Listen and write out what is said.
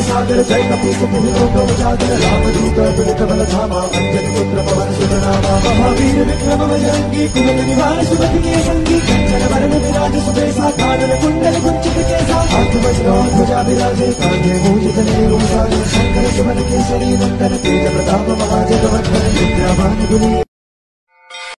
सागर जय कपीसुजागर रामदूत तुलित बलधामा अंजनी पुत्र पवन सुत नामा महावीर विक्रम बजरंगी कुमत निवार सुमति के संगी कंचन वरण विराज सुबेसा कानन कुंडल कुंचित केसा हाथ वज्र ध्वजा विराजे कांधे मूंज जनेऊ सागर शंकर सुमन केसरी नंदन तेज प्रताप महाजगवंदन विद्यावान गुणी